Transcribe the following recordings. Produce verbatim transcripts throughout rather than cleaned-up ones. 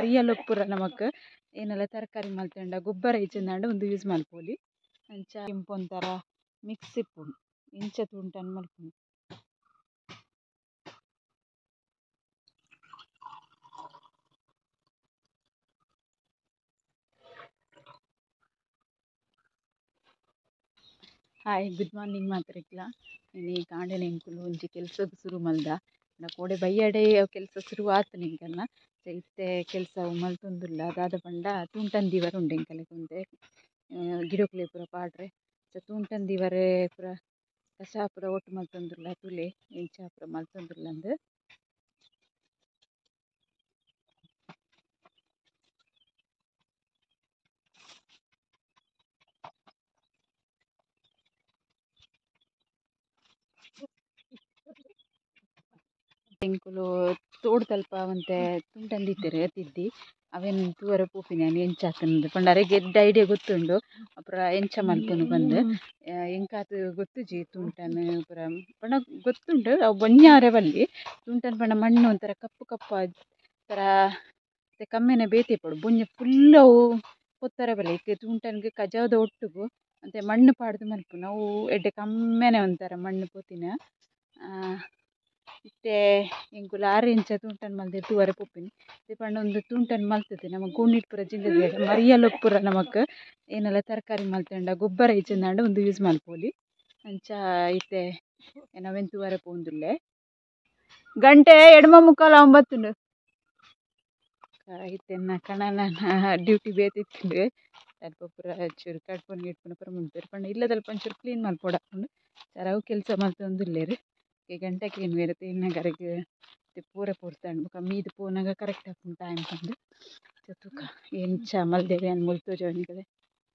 ಮರಿಯಲ್ಲ ಪೂರ ನಮಕ್ ಏನೆಲ್ಲ ತರಕಾರಿ ಮಲ್ತಂಡ ಗೊಬ್ಬರ ಇಚ್ಚಂದಾಂಡ ಒಂದು ಯೂಸ್ ಮಲ್ಪೊಲಿ ಅಂಚ ಇಂಪೊಂಥರ ಮಿಕ್ಸ್ ಇಪ್ಪುಂಡು ಇಂಚ ತುಂಟನ್ ಮಲ್ಪುಂಡು. ಹಾಯ್ ಗುಡ್ ಮಾರ್ನಿಂಗ್ ಮಾತ್ರಿಕ್ಲ ನೀ ಕಾಂಡೆನ ಎಂಕುಲು ಒಂಜಿ ಕೆಲಸದ ಶುರು ಮಲ್ದ ಕೋಡೆ ಬಯ್ಯಡೆ ಕೆಲಸ ಶುರು ಆತು ನಿಂಕಲ್ನ ಇತ್ತೆ ಕೆಲಸ ಮಲ್ತೊಂದುಲ್ಲ ಅದಾದ ಪಂಡ ತೂಂಟನ್ ದಿವರ ಉಂಡು ಎಂಕಲೆ ಕುಂತೆ ಗಿಡಕ್ಲೆ ಪೂರ ಪಾಡ್ರೆ ತೂಂಟನ್ ದಿವರೆ ಪೂರ ಕಸ ಪೂರ ಒಟ್ಟು ಮಲ್ತೊಂದುಲ್ಲ ತುಲೆ ಎಂಚ ಪೂರ ಮಲ್ತೊಂದುಲ್ಲ ಅಂದು ಎಂಕುಲು ತೋಡು ತಲ್ಪ ಒಂತೆ ತುಂಟನ್ ದಿತ್ತೆರ್ ತಿದ್ದಿ ಅವೇನು ತೂವರೆ ಪೋಪಿನಿ ಅನಿ ಎಂಚ ಆತಂದು ಪಂಡ ಅರೆಗ್ ಎಡ್ಡೆ ಐಡಿಯಾ ಗೊತ್ತುಂಡು ಅಪುರ ಎಂಚ ಮಲ್ಪುನು ಬಂದು ಎಂಕಾತು ಗೊತ್ತುಜಿ ತುಂಟನ್ ಪೂರ ಪಂಡ ಗೊತ್ತುಂಡು ಅವು ಬೊಂಜಾರೆ ಬಲ್ಲಿ ತುಂಟನ್ ಪಂಡ ಮಣ್ಣು ಒಂಥರ ಕಪ್ಪು ಕಪ್ಪು ಥರ ಕಮ್ಮೆನೆ ಬೇತೆ ಪಡು ಬೊಂಜ ಫುಲ್ ಅವು ಪೊತ್ತರೆ ಬಲ್ಲಿ ಇತ್ತೆ ತುಂಟನ್ಗೆ ಕಜಾವದ ಒಟ್ಟುಗು ಅಂತೆ ಮಣ್ಣು ಪಾಡ್ದು ಮಲ್ಪುನು ಅವು ಎಡ್ಡೆ ಕಮ್ಮೆನೆ ಒಂಥರ ಮಣ್ಣು ಪೋತಿನ ಇತ್ತೆ ಎಂಕುಲು ಆರು ಇಂಚ ತುಂಟನ್ ಮಲ್ದೆ ತೂವರೆ ಪೋಪಿನಿ ಇತ್ತೆ ಪಂಡ ಒಂದು ತುಂಟನ್ ಮಲ್ತದೆ ನಮಕ್ ಗೋಣಿಟ್ ಪೂರ ಜಿಂದದ ಮರಿಯಲ್ಲ ಪೂರ ನಮಕ್ ಏನೆಲ್ಲ ತರಕಾರಿ ಮಲ್ತಂಡ ಗೊಬ್ಬರ ಇಚ್ಚಂದಾಂಡ ಒಂದು ಯೂಸ್ ಮಲ್ಪೊಲಿ ಅಂಚ ಇತ್ತೆ ನಾವೆನ್ ತೂವರೆ ಪೋಂದುಲ್ಲೆ ಗಂಟೆ ಎಡ್ಮ ಮುಕ್ಕಾಲು ಒಂಬತ್ತುಂಡು ಇತ್ತೆನ್ನ ಕಣನ ಡ್ಯೂಟಿ ಬೇತಿತ್ತು ಅಲ್ಪ ಪೂರ ಚೂರು ಕಡ್ಪೊಂಡು ಗಿಡ್ಪೊಂಡು ಪೂರ ಮುಂತೇರು ಪಂಡ ಇಲ್ಲದಲ್ಪ ಒಂಚೂರು ಕ್ಲೀನ್ ಮಲ್ಪೊಡಪ್ಪುಂಡು ಸರವು ಕೆಲಸ ಮಲ್ತೊಂದುಲ್ಲೆರ್ ಗಂಟೆ ಕ್ಲೀನ್ ಬೇರೆ ತೇನ್ನಗರೆಗ್ ಪೂರ ಪೂರ್ತಾಂಡು ಬೊಕ ಮೀದು ಪೋನಾಗ ಕರೆಕ್ಟ್ ಆಪುಂಡು ಟೈಮ್ ಪಂದು ತುಕ ಎಂಚ ಮಲ್ದೆವೆ ಅನ್ ಮುಲ್ತೋಜವನಿಗಲೆ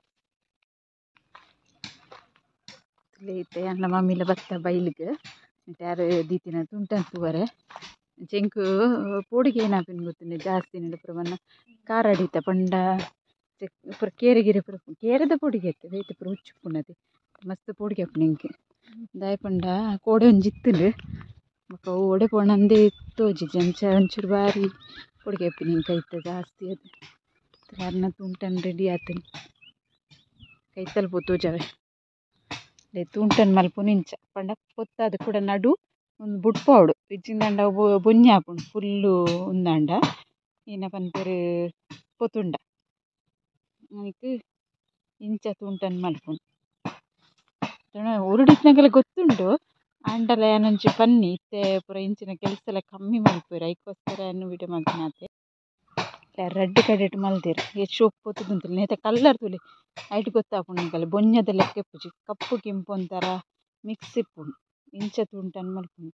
ಇತ್ತೆ ಅನ್ನ ಮಮ್ಮಿಲ ಬತ್ತ ಬೈಲಿಗ್ ಯಾರು ದೀತಿನ ತುಂಟನ್ ತೂವರೆ ಎಂಕು ಪೋಡಿಗೆ ಏನಾಪಿನ ಗೊತ್ತುಂಡೆ ಜಾಸ್ತಿ ನೆಡು ಪೂರ ಬನ್ನ ಖಾರ ಅಡಿತ ಪಂಡ ಪೂರ ಕೇರೆ ಗಿರೆ ಪೂರ ಕೇರೆದ ಪೊಡಿಗೆ ಎತ್ತೆ ಬೇತೆ ಪೂರ ಹುಚ್ಚುಪ್ಪುಂಡತೆ ಮಸ್ತ್ ಪೋಡಿಗೆ ಆಪುಂಡು ಎಂಕೆ ದಾಯ್ ಪಂಡ ಕೋಡೆ ಒಂಜಿ ಇತ್ತುಂಡು ಬೊಕ ಅವು ಒಡೆ ಪೋಂಡಂದೆ ತೋಜುಜಿ ಅಂಚ ಒಂಚೂರು ಬಾರಿ ಪೊಡಿಗೆ ಆಪಿನಿ ಎಂಕ ಐತ ಜಾಸ್ತಿ ಅದು ಅರ್ನ ತುಂಟನ್ ರೆಡಿ ಆತುಂಡು ಕೈತಲ್ ಪೋ ತೋಜಾವೆ ತೂಂಟನ್ ಮಲ್ಪುನು ಇಂಚ ಪಂಡ ಪೊತ್ತಾದ ಕೂಡ ನಡು ಒಂದು ಬುಡ್ಪಾವಡು ಇಜ್ಜಿಂದಾಂಡ ಬೊಂಜೆ ಆಪುಂಡು ಫುಲ್ಲು ಉಂದಾಂಡ ಏನ ಪನ್ಪೆರ್ ಪೊತುಂಡ ಐಕ್ ಇಂಚ ತೂಂಟನ್ ಮಲ್ಪುಂಡು ಉರುಡಿತ್ನಗೆಲ್ಲ ಗೊತ್ತುಂಡು ಆಂಡಲ ಏನೊಂಚಿ ಪನ್ನಿ ಇತ್ತೆ ಪೂರ ಇಂಚಿನ ಕೆಲಸ ಎಲ್ಲ ಕಮ್ಮಿ ಮಲ್ಪುವೆರ್ ಐಕೋಸ್ಕರ ಎನ್ನು ವಿಡಿಯೋ ಮಲ್ತಿನಾತೆ ರೆಡ್ ಕಡೆಟ್ ಮಲ್ದೆರ್ ಎಷ್ಟು ಶೋಕ್ ಪೊತ್ತುದುಂತುಲೆ ನೆತ ಕಲ್ಲರ್ ತುಲೆ ಐಟ್ ಗೊತ್ತಾಪುಂಡು ಎಂಕಲೆ ಬೊಂಜದ ಲೆಕ್ಕ ಇಪ್ಪುಜಿ ಕಪ್ಪು ಕೆಂಪು ಒಂಥರ ಮಿಕ್ಸ್ ಇಪ್ಪುಂಡು ಇಂಚ ತೂಂಟನ್ ಮಲ್ಪುಂಡು.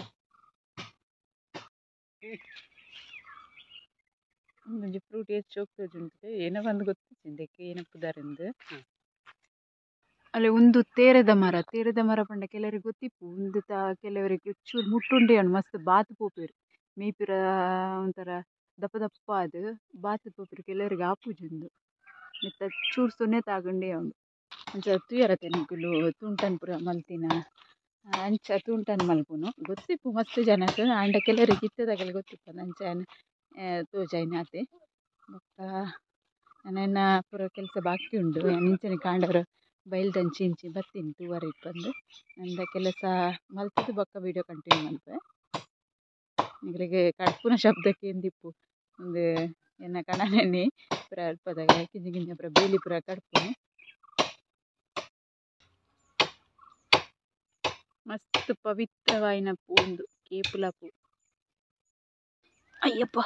ಒಂದೊಂಜಿ ಫ್ರೂಟ್ ಎಷ್ಟು ಶೋಕ್ ತೋಜುಂಡು ಏನೋ ಒಂದು ಗೊತ್ತಿಜ್ಜಿಂದೆಕೆ ಏನಪ್ಪುದಾರೆಂದು ಅಲ್ಲೇ ಒಂದು ತೇರೆದ ಮರ ತೇರೆದ ಮರ ಪಂಡ ಕೆಲವರಿಗೆ ಗೊತ್ತಿಪ್ಪು ಒಂದು ತ ಕೆಲವರಿಗೆ ಚೂರು ಮುಟ್ಟುಂಡೆ ಉಂಡು ಮಸ್ತ್ ಬಾತು ಪೋಪೆರು ಮೇಯ್ಪುರ ಒಂಥರ ದಪ್ಪ ದಪ್ಪ ಅದು ಬಾತು ಪೋಪೆರು ಕೆಲವರಿಗೆ ಆಪುಜುಂಡು ಮಿತ್ತ ಚೂರು ಸೊನ್ನೆ ತಾಗಂಡೆ ಉಂಡು ಅಂಚ ತೂಯರ ತೆನೆಕುಲು ತುಂಟನ್ ಪೂರ ಮಲ್ತಿನ ಅಂಚ ತುಂಟನ್ ಮಲ್ಪುನು ಗೊತ್ತಿಪ್ಪು ಮಸ್ತ್ ಜನಕ್ಕೆ ಆಂಡ ಕೆಲವರಿಗೆ ಇತ್ತದಾಗೆಲ್ಲ ಗೊತ್ತಿಪ್ಪು ಅಂಚ ತೋಜಾಯಿನಾತೆ ಬೊಕ್ಕ ನನ್ನ ಪೂರ ಕೆಲಸ ಬಾಕಿ ಉಂಡು ಇಂಚನೆ ಕಾಂಡವರು ಬೈಲ್ದಂಚಿ ಇಂಚಿ ಬತ್ತೀನಿ ತೂವರೆ ಇಪ್ಪಂದು ನಂದ ಕೆಲಸ ಮಲ್ತದ್ದು ಬೊಕ್ಕ ವೀಡಿಯೋ ಕಂಟಿನ್ಯೂ ಮಲ್ಪೆ ನಿಗಳಿಗೆ ಕಡ್ಪುನ ಶಬ್ದಕ್ಕೆ ಎಂದಿಪ್ಪು ಒಂದು ಎನ್ನ ಕಣನೆನೆ ಪೂರ ಅಲ್ಪದಾಗ ಕಿಂಜ ಕಿಂಜ ಪೂರ ಬೇಲಿ ಪೂರ ಕಡ್ಪುನು ಮಸ್ತ್ ಪವಿತ್ರವಾಯಿನ ಪೂ ಒಂದು ಕೇಪುಲ ಪೂ ಅಯ್ಯಪ್ಪ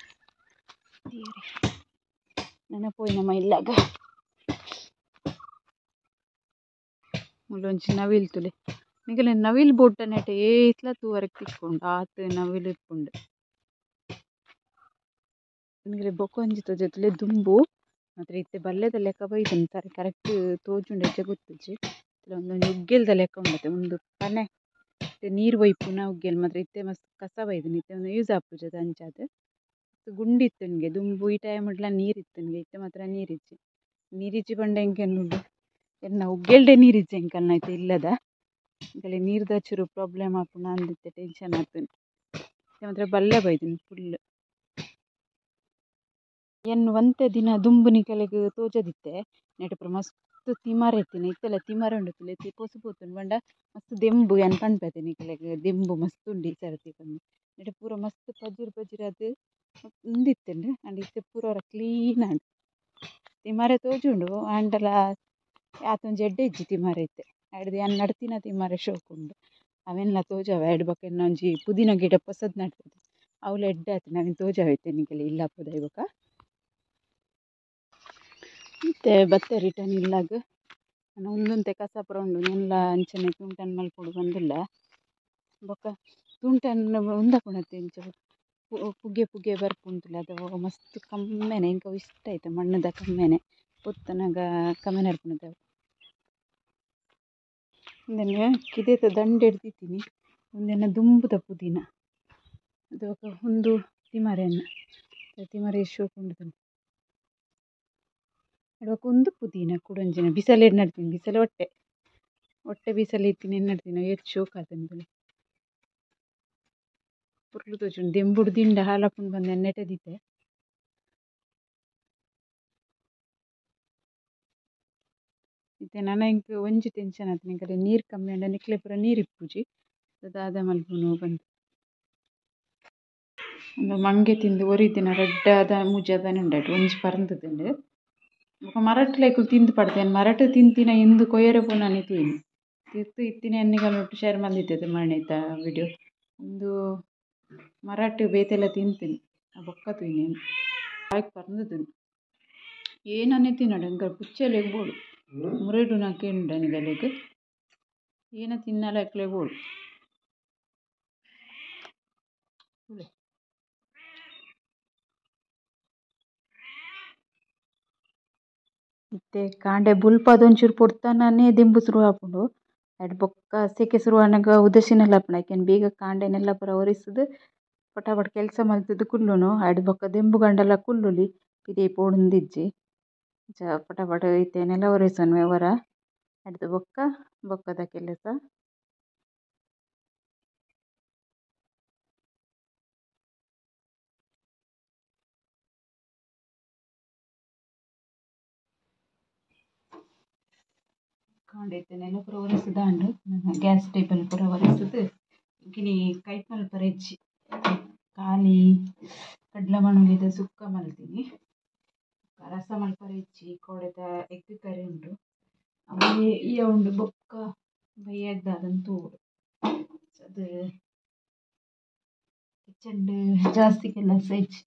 ನೆನಪೋಯ್ನಮ್ಮ ಇಲ್ಲಾಗ ಮುಲ್ಲೊಂಚಿ ನವಿಲ್ ತುಲೆ ನಿಗಲೆ ನವಿಲ್ ಬೋಟ ನೆಟ ಏತ್ಲ ತೂವರೆಗೆ ತಿಕ್ಕೊಂಡು ಆತು ನವಿಲ್ ಇಪ್ಪುಂಡು ನಿಗಲೆ ಬೊಕೊಂಜಿ ತೋಜುತ್ತಲೆ ದುಂಬು ಮಾತ್ರ ಇತ್ತೆ ಬಲ್ಲೆದ ಲೆಕ್ಕ ಬೈದನು ಸರಿ ಕರೆಕ್ಟ್ ತೋಜುಂಡು ಹೆಜ್ಜೆ ಗೊತ್ತುಜಿ ಒಂದೊಂದು ಉಗ್ಗೆಲ್ದ ಲೆಕ್ಕ ಉಂಡತೆ ಒಂದು ಪನೆ ನೀರು ಬೈಪುನ ಉಗ್ಗೆಲ್ ಮಾತ್ರ ಇತ್ತೆ ಮಸ್ತ್ ಕಸ ಬೈದನು ಇತ್ತೆ ಒಂದು ಯೂಸ್ ಆಪುಜದು ಅಂಚಾದ ಗುಂಡಿ ಇತ್ತನ್ಗೆ ದುಂಬು ಈ ಟೈಮ್ ಇಡ್ಲ ನೀರು ಇತ್ತನ್ಗೆ ಇತ್ತೆ ಮಾತ್ರ ನೀರಿಜ್ಜಿ ನೀರಿಜ್ಜಿ ಬಂಡ ಎಂಕೆನ್ನುಂಡು ಎನ್ನ ಉಗ್ಗೆಲ್ಡೆ ನೀರಿಜ್ಜಿ ಎಂಕಲ್ನ ಐತೆ ಇಲ್ಲದ ಇಂಕಲೆ ನೀರ್ದ ಚೂರು ಪ್ರಾಬ್ಲಮ್ ಆಪುನ ಅಂದಿತ್ತೆ ಟೆನ್ಷನ್ ಆತುಂಡು ಮಾತ್ರ ಬಲ್ಲೆ ಬೈದಿನಿ ಫುಲ್ ಎನ್ನು ಒಂತೆ ದಿನ ದುಂಬುನಿ ಕೆಳಗೆ ತೋಜದಿತ್ತೆ ನೆಟಪುರ ಮಸ್ತ್ ತಿಮಾರೆ ಎತ್ತಿನ ಇತ್ತೆಲ್ಲ ತಿಮಾರೆ ಉಂಡು ಎತ್ತಿ ಪೊಸು ಪೋತುಂಡು ಬಂಡ ಮಸ್ತ್ ದೆಂಬು ಎನ್ ಪನ್ಪೆತೆ ಕೆಳಗೆ ದೆಂಬು ಮಸ್ತ್ ಉಂಡು ಈ ಸರ್ತಿ ಬಂದು ನೆಟ ಪೂರ ಮಸ್ತ್ ಪಜಿರ್ ಪಜಿರ್ ಅದು ಉಂದಿತ್ತುಂಡು ಅಂಡ್ ಇತ್ತೆ ಪೂರ ಕ್ಲೀನ್ ಆಂಡ್ ತಿಮಾರೆ ತೋಜುಂಡು ಆಂಡಲ ಆತೊಂಜಿ ಎಡ್ಡೆ ಇಜ್ಜಿ ತಿಮಾರೆ ಇತ್ತೆ ಆಡ್ದು ಎನ್ ನಡ್ತಿನ ತಿಮಾರೆ ಶೋಕು ಉಂಡು ಅವೆಲ್ಲ ತೋಜಾವ ಎರಡು ಬೊಕ ಎನ್ನ ಒಂಜಿ ಪುದೀನ ಗಿಡ ಪೊಸದ್ ನಡ್ತದೆ ಅವಳು ಎಡ್ಡೆ ಆಯ್ತು ನಾವೇನು ತೋಜಾವೈತೆ ನಿಂಗೆಲ್ಲ ಇಲ್ಲ ಪೋದ ಇವಾಗ ಮತ್ತೆ ಬತ್ತೆ ರಿಟರ್ನ್ ಇಲ್ಲಾಗ ನಾನು ಒಂದೊಂತೆ ಕಸಾಪುರ ಉಂಡು ಎಲ್ಲ ಅಂಚನೆ ತುಂಟನ್ ಮಲ್ಪೊಡು ಬಂದಿಲ್ಲ ಬೊಕ್ಕ ತುಂಟನ್ ಉಂದಪುಣತೆ ಇಂಚ ಪುಗ್ಗೆ ಪುಗ್ಗೆ ಬರ್ಪುಂಟುಲ್ಲ ಅದು ಮಸ್ತ್ ಕಮ್ಮೆನೆ ಇಂಕ ಇಷ್ಟ ಆಯ್ತು ಮಣ್ಣದ ಕಮ್ಮೆನೆ ಪೊತ್ತನಾಗ ಕಮ್ಮೆನೆ ಇರ್ಪುಣದವು ಒಂದೆನೆ ಕಿದೇತ ದಂಡೆ ಹಿಡ್ದಿದ್ದೀನಿ ಒಂದೆನ ದುಂಬುದ ಪುದೀನ ಅದು ಒಂದು ತಿಮರೆನ್ನ ತಿಮರೆ ಶೋಕುಂಡು ಅಡುವಾಗ ಒಂದು ಪುದೀನ ಕುಡಂಜಿನ ಬಿಸಲು ನಡ್ತೀನಿ ಬಿಸಲು ಹೊಟ್ಟೆ ಹೊಟ್ಟೆ ಬಿಸಲು ಇತ್ತೀನಿ ಏನು ನಡ್ತೀನಿ ಎಷ್ಟು ಶೋಕ ಆತನ ಬಳಿ ಪುರ್ಲು ತೋಚುಂಡು ದೆಂಬುಡು ದಿಂಡ ಹಾಲಪ್ಪುಂಡು ಬಂದು ನೆಟ್ಟದಿತ್ತೆ ಇತ್ತೆ ನನ್ನ ಇಂಕ ಒಂಜಿ ಟೆನ್ಷನ್ ಆಯ್ತು ನಿಂಕಡೆ ನೀರು ಕಮ್ಮಿ ಅಂಡ ನಿಕ್ಲೆ ಪೂರ ನೀರು ಇಪ್ಪುಜಿ ಅದಾದ ಮಲ್ಪುನು ಬಂದು ಒಂದು ಮಂಗೆ ತಿಂದು ಒರಿದಿನ ರೆಡ್ಡಾದ ಮುಜಾದನೆ ಉಂಡಾಡು ಒಂಜಿ ಪರಂದದುಂಡು ఒక మరట్ లేకులు తింది పడతాను మరట్ తింతిన ఎందు కొయ్యర పోనని ತೂಯಿನಿ ತಿರ್ತು ಇತ್ತಿನ ಎನ್ನಿಗಲೊಟ್ಟು ಶೇರ್ ಮಂದಿತ್ತೈತೆ ಮಣ್ಣೈತ ವಿಡಿಯೋ ಒಂದು ಮರಾಠ ಬೇತೆಲ್ಲ ತಿಂತೀನಿ ಆ ಬೊಕ್ಕ ತೂಯಿನಿ ಆಯ್ಕೆ ಪರಂದದು ಏನನ್ನೇ ತಿನ್ನೋಡು ಹಂಗೆ ಪುಚ್ಚಲ್ಲಿ ಎಗ್ಬೋಡು ಮುರೇಡು ನಾಕೆ ಉಂಡ ನಿಗಲಿಗೆ ಏನ ತಿನ್ನಲ್ಲ ಎಕ್ಲೆಗ್ಬೋಡು ಇತ್ತೆ ಕಾಂಡೆ ಬುಲ್ಪದೊಂಚೂರು ಪೊಡ್ತಾನೇ ದಿಂಬು ಶುರು ಹಾಕೊಂಡು ಅಡು ಬೊಕ್ಕ ಸೆಕೆ ಶುರು ಆನಾಗ ಉದಸಿನೆಲ್ಲ ಹಾಪಣ ಯಾಕೆಂದು ಬೇಗ ಕಾಂಡೆನೆಲ್ಲ ಪೂರ ಒರೆಸುದು ಪಟಾಪಟ್ ಕೆಲಸ ಮಲ್ತದ್ದು ಕುಲ್ಲುನು ಅಡು ಬೊಕ್ಕ ದೆಂಬು ಗಂಡೆಲ್ಲ ಕುಲ್ಲುಲಿ ಇದೇ ಪೋಡುಂದಿಜ್ಜಿ ಜ ಪಟಾಪಟ್ ಇತ್ತೇನೆಲ್ಲ ಒರೆಸೋನು ವ್ಯವಹಾರ ಅಡ್ದು ಬೊಕ್ಕ ಬೊಕ್ಕದ ಕೆಲಸ ಕಾಂಡೈತೆನೆಲ್ಲ ಪೂರ ಒರೆಸುದಾಂಡು ಗ್ಯಾಸ್ ಟೇಬಲ್ ಪೂರ ಒರೆಸುದು ಇಂಕಿನಿ ಕೈಟ್ ಮಲ್ಪರ ಹೆಚ್ಚಿ ಖಾಲಿ ಕಡ್ಲ ಮಣುಲಿದ ಸುಕ್ಕ ಮಲ್ತೀನಿ ರಸ ಮಲ್ಪರ ಹೆಚ್ಚಿ ಕೋಡೆದ ಎಗ್ ಕರಿ ಉಂಡು ಅವೇ ಇಯ ಉಂಡು ಬೊಕ್ಕ ಬೈಯಗ್ದಾದಂತೂ ಅದು ಕಿಚನ್ ಜಾಸ್ತಿ ಕೆಲಸ ಹೆಚ್ಚಿ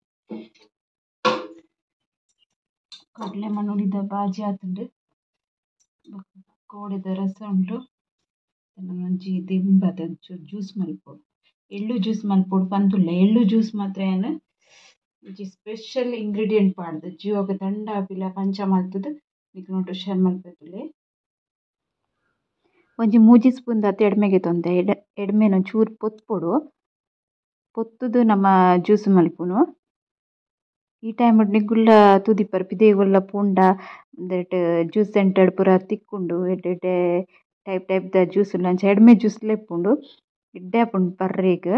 ಕಡಲೆ ಮಣುಲಿದ ಬಾಜಿ ಆತುಂಡು ಕೋಡೆದ ರಸ ಉಂಟು ಒಂಜಿ ದಿಂಬದ ಒಂಚೂರು ಜ್ಯೂಸ್ ಮಲ್ಪೊಡು ಎಳ್ಳು ಜ್ಯೂಸ್ ಮಲ್ಪೊಡು ಪಂದುಲ್ಲ ಎಳ್ಳು ಜ್ಯೂಸ್ ಮಾತ್ರ ಏನು ಒಂಜಿ ಸ್ಪೆಷಲ್ ಇಂಗ್ರೀಡಿಯೆಂಟ್ ಪಾಡ್ದು ಜೀವಗ ದಂಡ ಆಪಿಲ ಪಂಚ ಮಲ್ತುದು ನಿಕ್ ನೋಟು ಶೇರ್ ಮಲ್ಪೆತುಲೆ ಒಂಜಿ ಮೂಜಿ ಸ್ಪೂನ್ ದಾತ ಎಡ್ಮೆಗೆ ತೊಂದೆ ಎಡ್ ಎಡ್ಮೆನ ಚೂರು ಪೊತ್ಪೊಡು ಪೊತ್ತುದು ನಮ್ಮ ಜ್ಯೂಸ್ ಮಲ್ಪುನು ಈ ಟೈಮ್ ನಿಗುಲ್ಲ ತುದಿಪರ್ ಪಿದೇಗುಲ್ಲ ಪೂಂಡ ದಟ್ ಜ್ಯೂಸ್ ಸೆಂಟರ್ಡ್ ಪೂರ ತಿಕ್ಕುಂಡು ಎಡ್ಡೆ ಎಡ್ಡೆ ಟೈಪ್ ಟೈಪ್ ದ ಜ್ಯೂಸ್ ಲಂಚ ಎಡ್ಮೆ ಜ್ಯೂಸ್ ಲೆಪ್ಪುಂಡು ಇಡ್ಡೆ ಆಪುಂಡು ಪರ್ರೇಗ್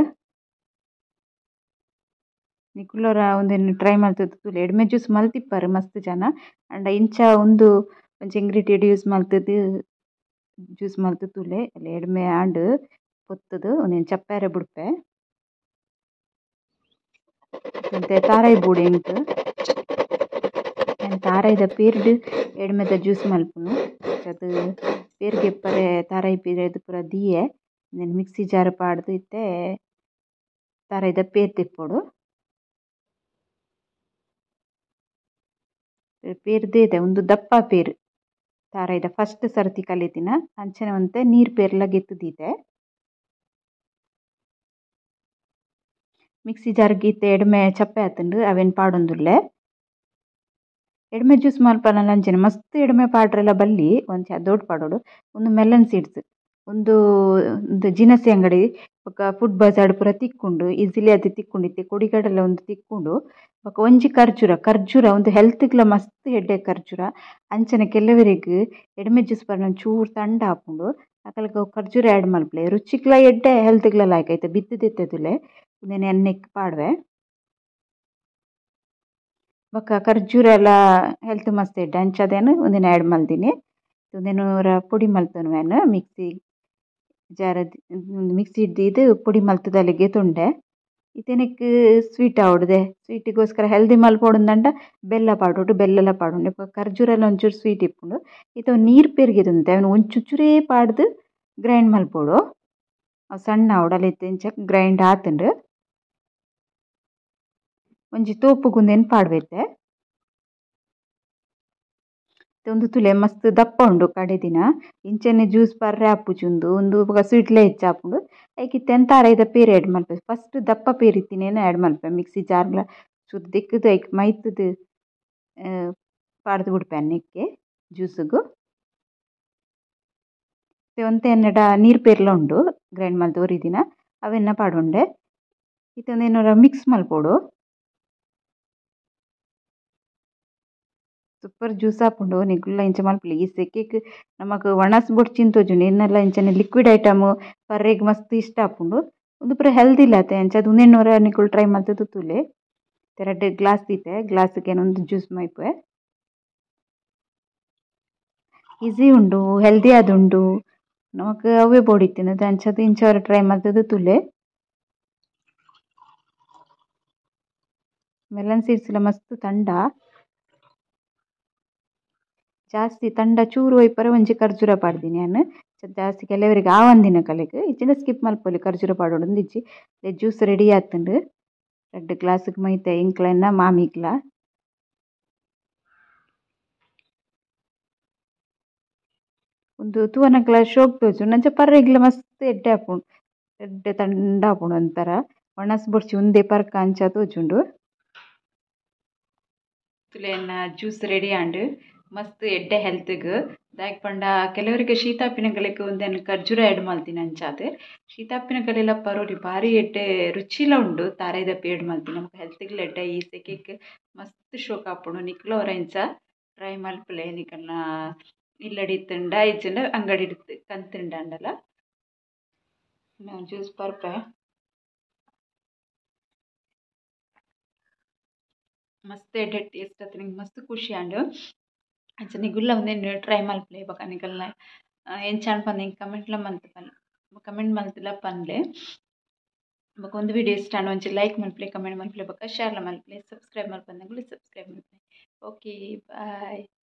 ನಿಕುಲರ ಒಂದೇನು ಟ್ರೈ ಮಲ್ತದ್ದು ತುಲೆ ಎಡ್ಮೆ ಜ್ಯೂಸ್ ಮಲ್ತಿಪ್ಪಾರು ಮಸ್ತ್ ಜನ ಅಂಡ ಇಂಚ ಒಂದು ಒಂಚ ಇಂಗ್ರೀಡಿಯೆಂಟ್ ಯೂಸ್ ಮಲ್ತದ್ದು ಜ್ಯೂಸ್ ಮಲ್ತು ತುಲೆ ಅಲ್ಲ ಎಡ್ಮೆ ಆಂಡ್ ಪೊತ್ತದು ಒಂದೇನು ಚಪ್ಪಾರೆ ಬುಡ್ಪೆ ಮತ್ತೆ ತಾರಾಯಿ ಬೂಡೆ ಎಂಕ್ ತಾರಾಯಿದ ಪೇರ್ಡ್ ಎಡ್ಮೆದ ಜ್ಯೂಸ್ ಮಲ್ಪುನು ಅದು ಪೇರ್ಗೆ ಪರೆ ತಾರಾಯಿ ಪೇರ್ದು ಪೂರ ದಿಯೆ నేను ಮಿಕ್ಸಿ ಜಾರ್ ಪಾಡ್ದು ಇತ್ತೆ ತಾರಾಯಿದ ಪೇರ್ ತಿಪ್ಪೊಡು ಪೇರ್ದೇದೆ ಒಂದು ದಪ್ಪ ಪೇರು ತಾರಾಯಿದ ಫಸ್ಟ್ ಸರ್ತಿ ಕಲಿತಿನ ಅಂಚನೆ ಒಂತೆ ನೀರು ಪೇರ್ಲ ಗೆತ್ತುದಿದೆ ಮಿಕ್ಸಿ ಜಾರ್ಗೆ ಇತ್ತೆ ಎಡ್ಮೆ ಚಪ್ಪೆ ಆತುಂಡು ಅವೆನ್ ಪಾಡೊಂದುಲ್ಲೆ ಎಡ್ಮೆ ಜ್ಯೂಸ್ ಮಲ್ಪನ ಅಂಚನೆ ಮಸ್ತ್ ಎಡ್ಮೆ ಪಾಡ್ರೆಲ್ಲ ಬಲ್ಲಿ ಒಂಚ ದೊಡ್ಡ ಪಾಡೋಡು ಒಂದು ಮೆಲನ್ ಸೀಡ್ಸ್ ಒಂದು ಒಂದು ಜಿನಸಿ ಅಂಗಡಿ ಬೊಕ ಫುಡ್ ಬಜಾರ್ಡ್ ಪೂರ ತಿಕ್ಕುಂಡು ಈಸಿಲಿ ಅದು ತಿಕ್ಕುಂಡು ಕೊಡಿಗಡಲೆ ಒಂದು ತಿಕ್ಕುಂಡು ಬೊಕ ಒಂಜಿ ಖರ್ಜೂರ ಖರ್ಜೂರ ಒಂದು ಹೆಲ್ತ್ಗ್ಲ ಮಸ್ತ್ ಎಡ್ಡೆ ಖರ್ಜೂರ ಅಂಚನೆ ಕೆಲವೆರಿಗ್ ಎಡ್ಮೆ ಜ್ಯೂಸ್ ಬರ್ನ ಚೂರು ತಂಡ ಹಾಪುಂಡು ಅಕಲ್ಗ ಖರ್ಜೂರ ಆ್ಯಡ್ ಮಲ್ಪಲೆ ರುಚಿಗ್ಲ ಎಡ್ಡೆ ಹೆಲ್ತ್ಗ್ಲ ಲಾಯ್ಕ್ ಐತೆ ಬಿದ್ದು ದೆತ್ತೆದುಲೆ ಒಂದೇನು ಎಣ್ಣೆಕ್ ಪಾಡ್ವೆ ಬೊಕ್ಕ ಖರ್ಜೂರ ಎಲ್ಲ ಹೆಲ್ತ್ ಮಸ್ತ್ ಎಡ್ಡೆ ಅಂಚದೇನು ಒಂದಿನ ಆ್ಯಡ್ ಮಲ್ದಿನಿ ಒಂದೇನು ಪುಡಿ ಮಲ್ತನು ನಾನು ಮಿಕ್ಸಿ ಜಾರ ಮಿಕ್ಸಿ ಇದ್ದಿದ್ದು ಪುಡಿ ಮಲ್ತದಲ್ಲಿಗೆ ತುಂಡೆ ಇತೆನಕ್ ಸ್ವೀಟ್ ಆವಡ್ದೆ ಸ್ವೀಟಿಗೋಸ್ಕರ ಹೆಲ್ದಿ ಮಲ್ಪೊಡುಂದಂಡ ಬೆಲ್ಲ ಪಾಡೋಡು ಬೆಲ್ಲ ಪಾಡುಂಡೆ ಖರ್ಜೂರ ಎಲ್ಲ ಒಂಚೂರು ಸ್ವೀಟ್ ಇಪ್ಪುಂಡು ಇತ್ತ ನೀರು ಪೆರಿಗೆದುಂತೆ ಅವನು ಒಂಚೂರೇ ಪಾಡ್ದು ಗ್ರೈಂಡ್ ಮಲ್ಪೋಡು ಅವು ಸಣ್ಣ ಆವಡಲ್ಲ ಇತ್ತೆಂಚ ಗ್ರೈಂಡ್ ಆತುಂಡು ಒಂಜಿ ತೋಪುಗುಂದೇನು ಪಾಡ್ಬೇತೆ ಒಂದು ತುಲೆ ಮಸ್ತ್ ದಪ್ಪ ಉಂಡು ಕಡೆ ದಿನ ಇಂಚನೆ ಜ್ಯೂಸ್ ಪರ್ರೆ ಆಪುಜುಂದು ಒಂದು ಬೊಕ ಸ್ವೀಟ್ಲೆ ಹೆಚ್ಚು ಆಪುಂಡು ಐಕ್ ಇತ್ತೆಂತ ಐದ ಪೇರು ಆ್ಯಡ್ ಮಲ್ಪೆ ಫಸ್ಟ್ ದಪ್ಪ ಪೇರು ಇತ್ತಿನೇನು ಆ್ಯಡ್ ಮಲ್ಪೆ ಮಿಕ್ಸಿ ಜಾರ್ಲ ಚೂರು ದಿಕ್ಕದು ಐಕ್ ಮೈತದು ಪಾಡ್ದು ಬಿಡ್ಪೆ ಅನ್ನಕ್ಕೆ ಜ್ಯೂಸಿಗೂ ಒಂತೆ ಎನ್ನಡ ನೀರು ಪೇರ್ಲ ಉಂಡು ಗ್ರೈಂಡ್ ಮಲ್ತು ಒರಿ ದಿನ ಅವೆನ್ನ ಪಾಡುಂಡೆ ಇತ್ತೊಂದು ಏನಾರ ಮಿಕ್ಸ್ ಮಲ್ಪೋಡು ಸೂಪರ್ ಜ್ಯೂಸ್ ಆಪುಂಡು ನಿಕುಲ್ಲ ಇಂಚ ಮಲ್ಪೊಲಿ ಈ ಸೆಕೆಗ್ ನಮಕ್ ಒಣಸ್ ಬೊಡ್ಚಿನ್ ತೋಜುಂಡು ಎನ್ನೆಲ್ಲ ಇಂಚನೆ ಲಿಕ್ವಿಡ್ ಐಟಮ್ ಪರ್ರೆಗ್ ಮಸ್ತ್ ಇಷ್ಟ ಆಪುಂಡು ಉಂದು ಪೂರ ಹೆಲ್ದಿ ಇಲ್ಲತೆ ಅಂಚಾದ್ ಉಂದೆನ್ನೋರ ನಿಕುಲ್ ಟ್ರೈ ಮಲ್ತ್ ತುತ್ತುಲೆ ಎರಡು ಗ್ಲಾಸ್ ದೀತೆ ಗ್ಲಾಸ್ಗೆ ಏನೊಂದು ಜ್ಯೂಸ್ ಮೈಪೆ ಈಸಿ ಉಂಡು ಹೆಲ್ದಿ ಆದುಂಡು ನಮಕ್ ಅವೇ ಬೋಡಿತ್ತಿನದು ಅಂಚಾದ್ ಇಂಚವರ ಟ್ರೈ ಮಲ್ತ್ ತುತ್ತುಲೆ ಮೆಲನ್ ಸೀಡ್ಸ್ ಎಲ್ಲ ಮಸ್ತ್ ತಂಡ ಜಾಸ್ತಿ ತಂಡ ಚೂರು ಒಯ್ಪರೆ ಒಂಜಿ ಖರ್ಜೂರ ಪಾಡ್ದಿನಿ ನಾನು ಜಾಸ್ತಿ ಕೆಲವರಿಗೆ ಆವಂದಿನ ಕಲೆಗ್ ಇಜ್ಜಿಂಡ ಸ್ಕಿಪ್ ಮಲ್ಪೊಲಿ ಖರ್ಜೂರ ಪಾಡೋಡು ಇಜ್ಜಿ ಜ್ಯೂಸ್ ರೆಡಿ ಆತುಂಡು ಎರಡು ಗ್ಲಾಸ್ಗ್ ಮೈತೆ ಇಂಕ್ಲೆನ್ನ ಮಾಮಿಗ್ಲ ಒಂದು ತೂವನಕ್ಲ ಶೋಕ್ ತೋಜುಂಡು ಅಂಚ ಪರ್ರೆಗ್ಲ ಮಸ್ತ್ ಎಡ್ಡೆ ಆಪುಂಡು ಎಡ್ಡೆ ತಂಡ ಆಪುಂಡು ಒಂಥರ ಒಣಸ್ ಬೊಡ್ಚಿ ಉಂದೆ ಪರ್ಕ ಅಂಚ ತೋಜುಂಡು ತುಲೆನ ಜ್ಯೂಸ್ ರೆಡಿ ಆಂಡ್ ಮಸ್ತ್ ಎಡ್ಡೆ ಹೆಲ್ತ್ಗ್ ದಾಯಕ್ ಪಂಡ ಕೆಲವರಿಗೆ ಶೀತಾಪಿನ ಕಲೆಗ್ ಒಂದೇನು ಖರ್ಜೂರ ಆ್ಯಡ್ ಮಲ್ತಿನಿ ಅಂಚಾದ್ ಶೀತಾಪಿನ ಕಲೆಲ ಪರೋಡಿ ಭಾರಿ ಎಡ್ಡೆ ರುಚಿಲ ಉಂಡು ತಾರೆದಪ್ಪಿ ಆ್ಯಡ್ ಮಲ್ತಿನಿ ನಮಕ್ ಹೆಲ್ತ್ಗ್ಲ ಎಡ್ಡೆ ಈ ಸೆಕೆಗ್ ಮಸ್ತ್ ಶೋಕ್ ಆಪುಂಡು ನಿಕ್ಲ ಅವರ ಇಂಚ ಟ್ರೈ ಮಲ್ಪಲೆ ನಿಕಲ್ನ ಇಲ್ಲಡಿ ಇತ್ತುಂಡ ಇಜ್ಜಿಂಡ ಅಂಗಡಿ ಕಂತುಂಡ ಅಂಡಲ ಜ್ಯೂಸ್ ಪರ್ಪೆ ಮಸ್ತ್ ಎಡ್ಡೆ ಟೇಸ್ಟ್ ಆತು ನಿಂಗೆ ಮಸ್ತ್ ಖುಷಿ ಆಂಡ್ ಅಂಚ ನಿಗುಲ್ಲ ಒಂದೇನು ಟ್ರೈ ಮಲ್ಪಲೆ ಬೊಕ ನಿಕಲ್ನ ಎಂಚ ಅನ್ಪಂದೆ ನಿಂಗೆ ಕಮೆಂಟ್ಲ ಮಲ್ತ್ ಪನ್ಲೆ ಕಮೆಂಟ್ ಮಲ್ತುಲ ಪನ್ಲೆ ಬೊಕ ಒಂದು ವಿಡಿಯೋ ಇಷ್ಟ ಆಂಡ್ ಒಂಚೂರು ಲೈಕ್ ಮಲ್ಪಲೆ ಕಮೆಂಟ್ ಮಲ್ಪಲೆ ಬೊಕ ಶೇರ್ಲ ಮಲ್ಪಲೆ ಸಬ್ಸ್ಕ್ರೈಬ್ ಮಲ್ಪಂದೆಗುಳು ಸಬ್ಸ್ಕ್ರೈಬ್ ಮಲ್ಪಲೆ ಓಕೆ ಬಾಯ್.